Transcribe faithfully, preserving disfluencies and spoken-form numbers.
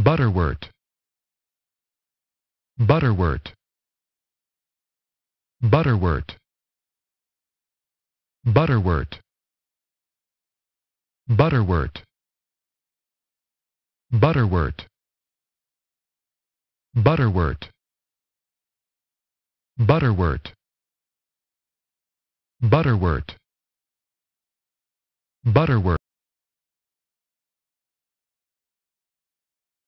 butterwort, butterwort, butterwort, butterwort, butterwort, butterwort, butterwort, butterwort, butterwort, butterwort.